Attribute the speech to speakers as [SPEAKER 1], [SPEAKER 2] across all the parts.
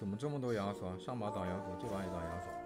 [SPEAKER 1] 怎么这么多亚索啊？上把打亚索，这把也打亚索。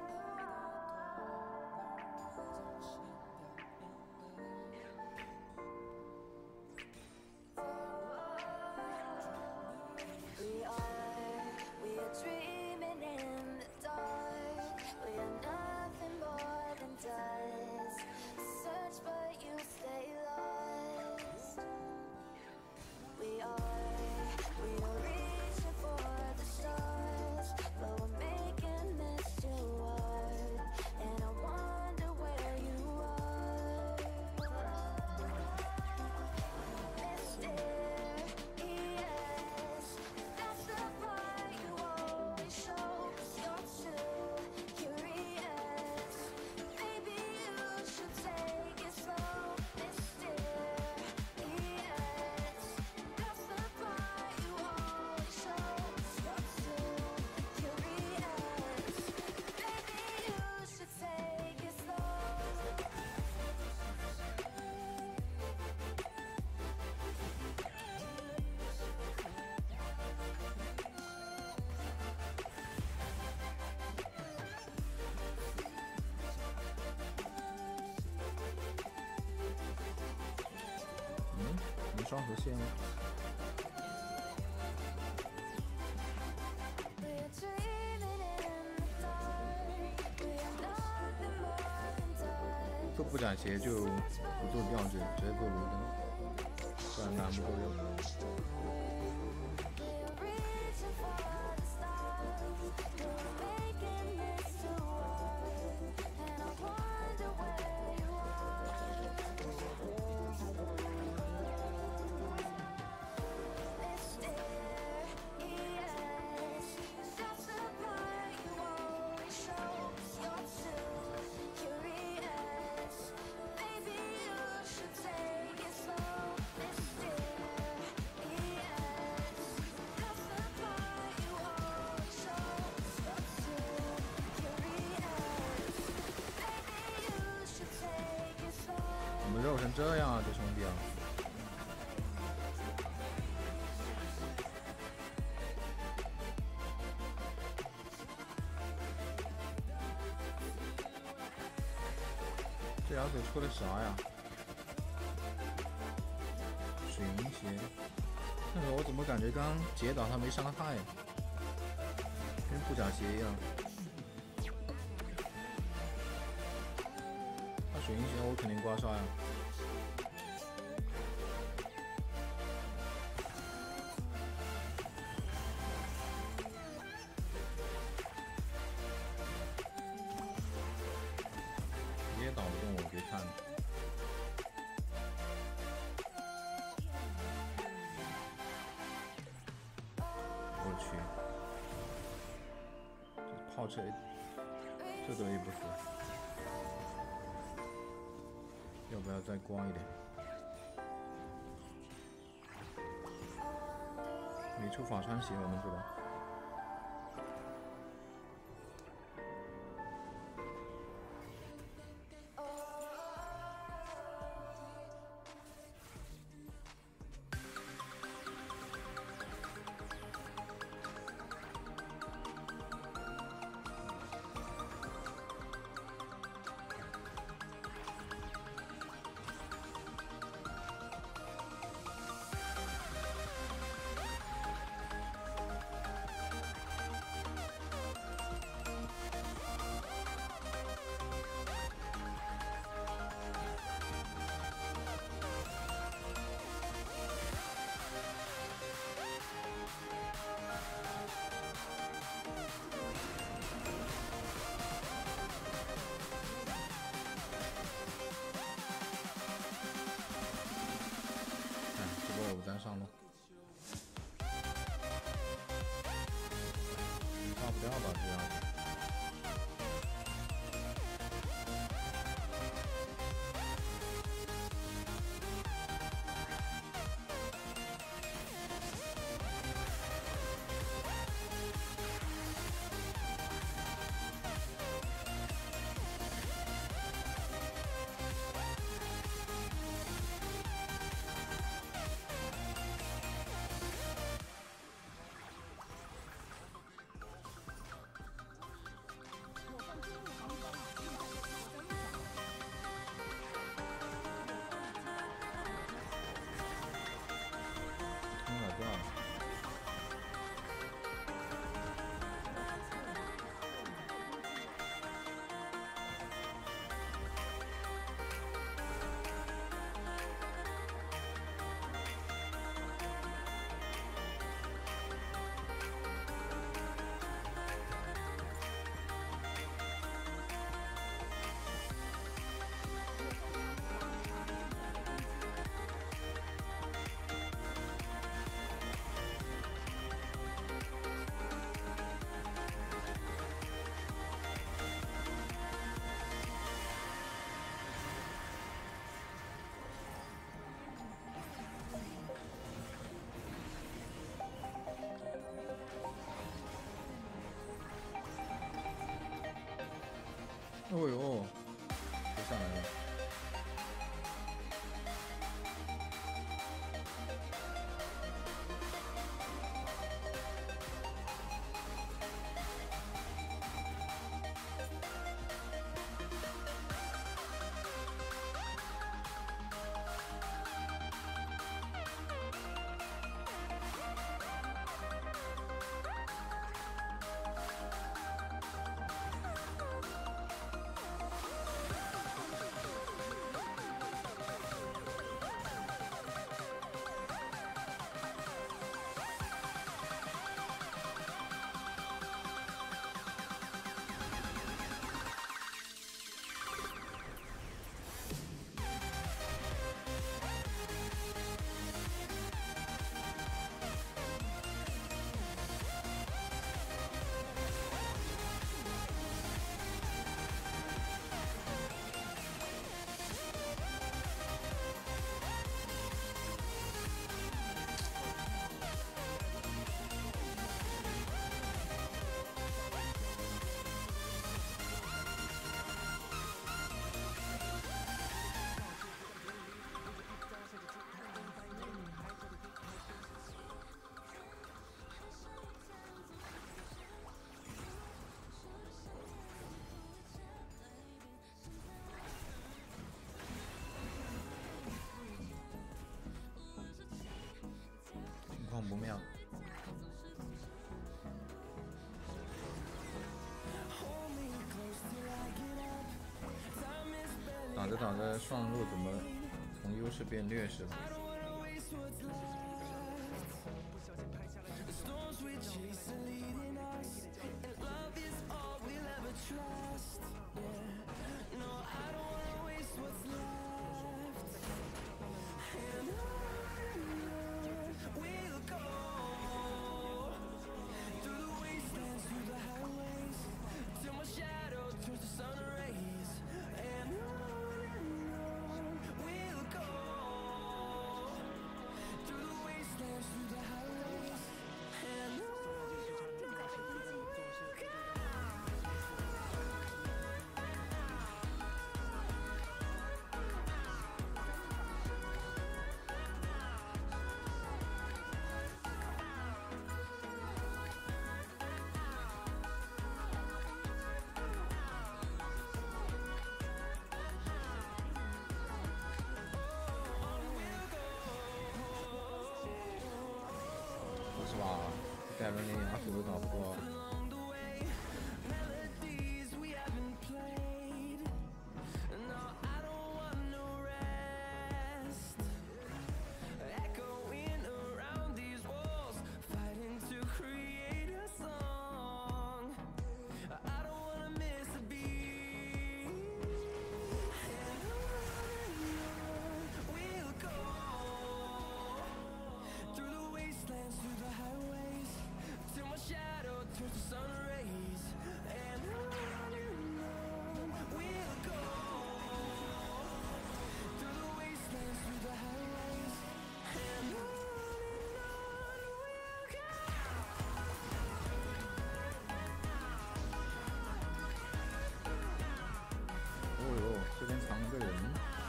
[SPEAKER 1] 双核线吗？做布甲鞋就不做吊坠，直接做螺灯，不然拿不够用。怎么肉成这样啊，这兄弟啊！这条腿出的啥呀？水银鞋，但是我怎么感觉刚刚截倒他没伤害，跟布甲鞋一样。他水银鞋我肯定刮痧呀。你也打不动我，别看。我去，这炮车，这都也不死。要不要再刮一点？没出法穿鞋，我们这吧。我再上路，杀不掉吧这样子。 哦呦，又上来了。情况不妙。打着打着，上路怎么从优势变劣势了？是吧？盖伦连亚索都打不过。这边藏了个人。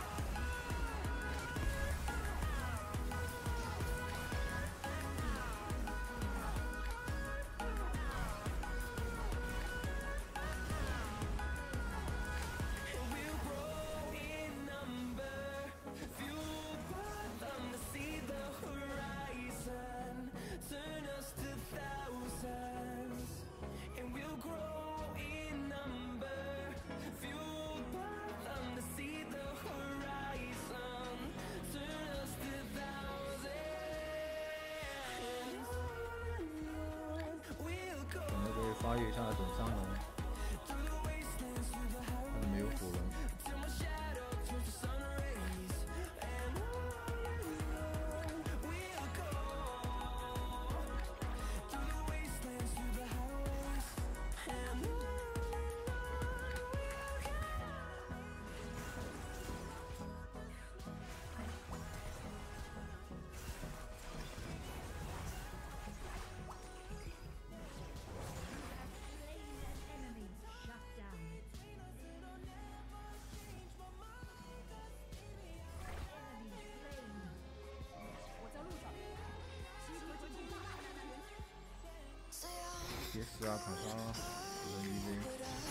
[SPEAKER 1] 发育一下等3龙，但没有火龙。 杰斯啊，卡莎啊，有人 EZ。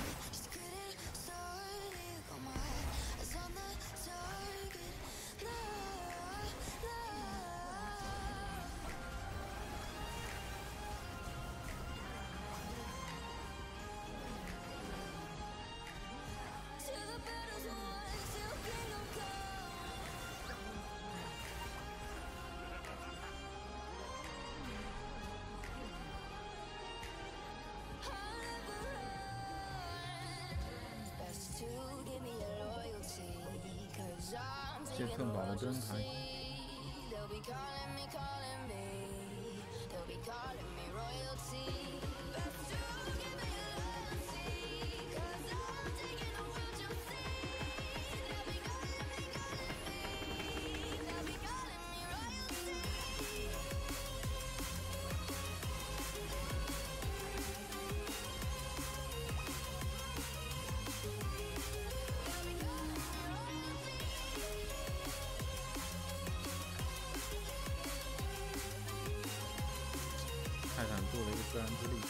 [SPEAKER 1] 杰克堡的灯牌。泰坦做了一个自然之力。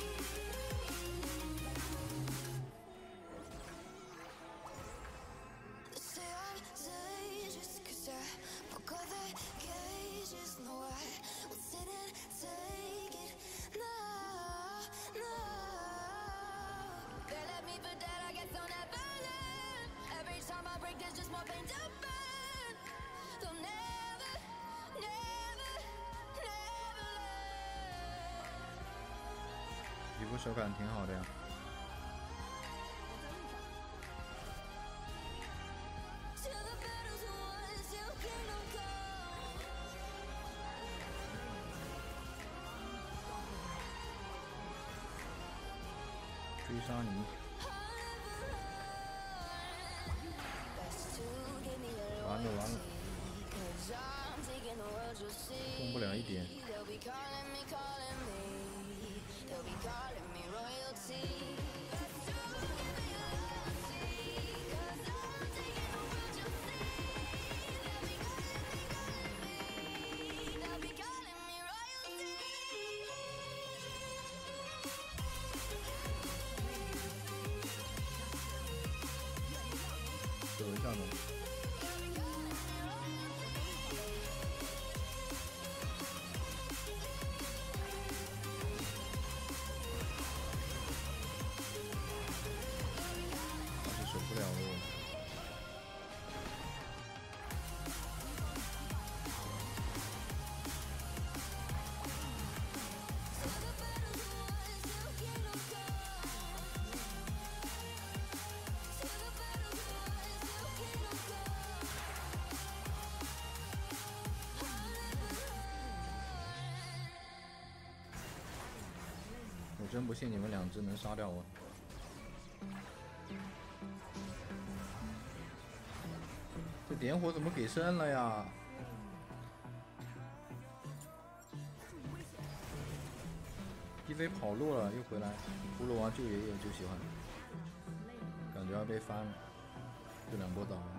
[SPEAKER 1] 皮肤手感挺好的呀。追杀你！完了完了，动不了一点。走一下吧。还是守不了了。我真不信你们两只能杀掉我。这点火怎么给升了呀？一飞跑路了，又回来。葫芦王救爷爷就喜欢，感觉要被翻了，这两波倒了。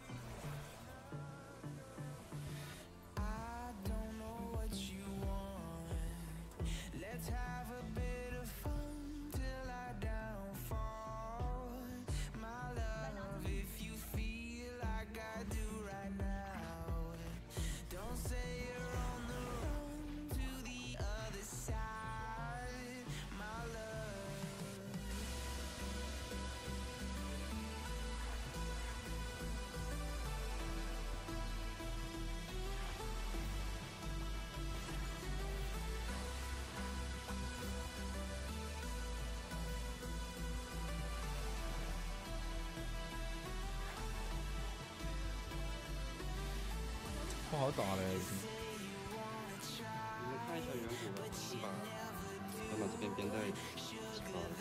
[SPEAKER 1] 不好打了已经。
[SPEAKER 2] 你们看一下远古吧，先把这边边带搞了。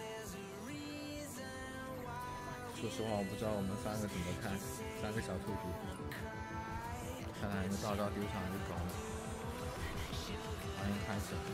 [SPEAKER 1] 说实话，我不知道我们三个怎么看，三个小兔子，看来一个大招丢场就搞了，欢迎开始。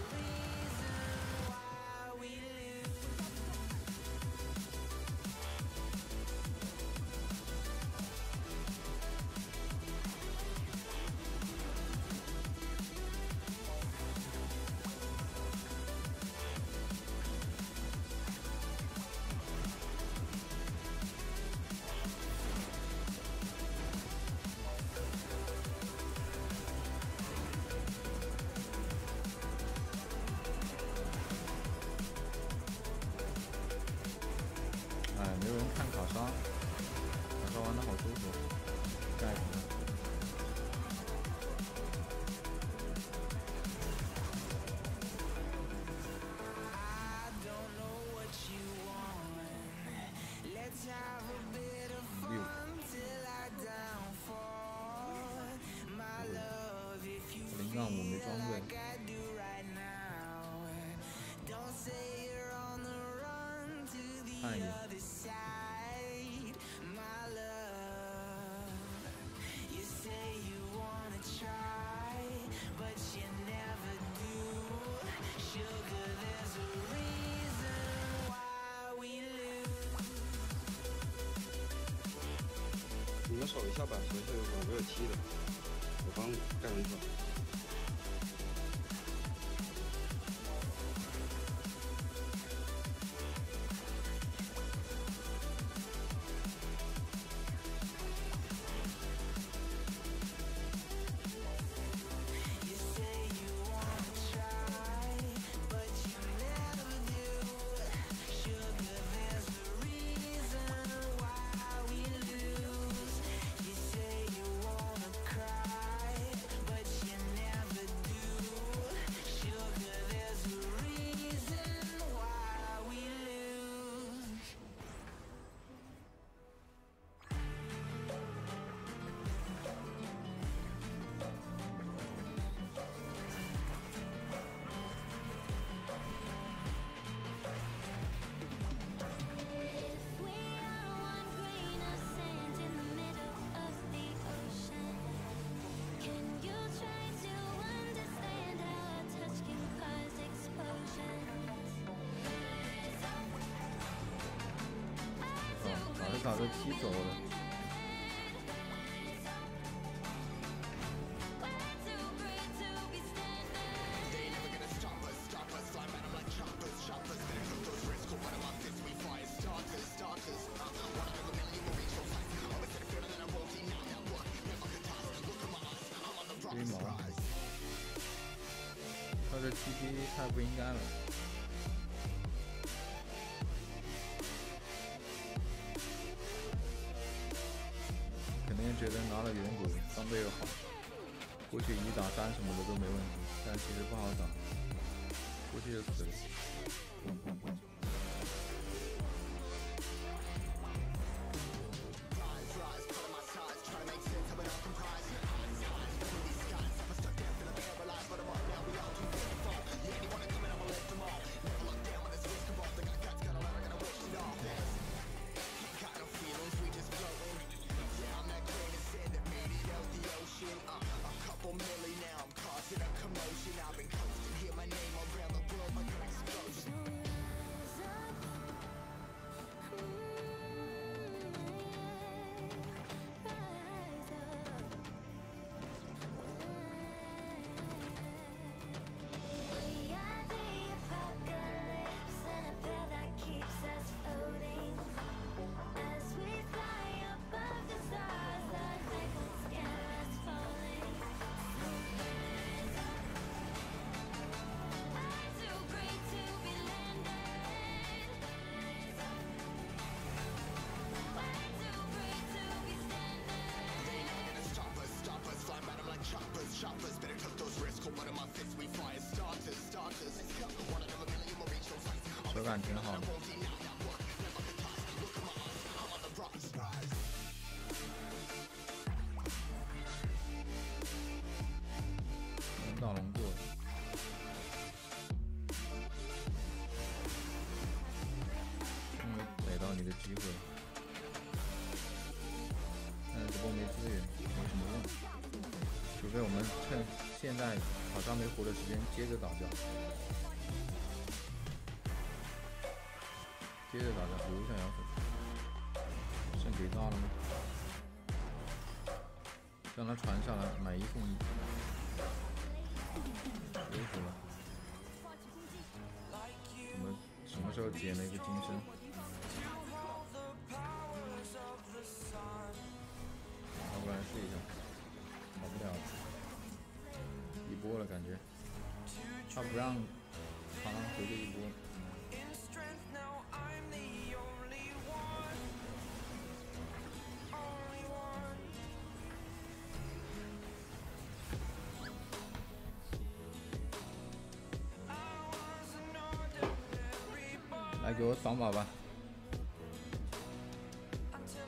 [SPEAKER 1] 有人看卡莎，卡莎玩的好舒服，下一局。0.5没装备，看一眼。
[SPEAKER 2] 你们守一下吧，守一下有我没有踢的，我帮盖人出来。
[SPEAKER 1] 打都踢走了。龟毛，他这 TP 太不应该了。肯定觉得拿了远古装备又好，过去1打3什么的都没问题，但其实不好打，过去就死了。手感挺好的。大龙过了，终于逮到你的机会了。但是这波没资源，没什么用，除非我们趁现在卡莎没活的时间接着打掉。接着打掉，留一下摇手，剩给大了吗？让他传下来，买1送1，舒服了。我们什么时候捡了一个金身？要不然试一下，跑不了，一波了感觉，他不让他回这一波。 来给我扫码吧。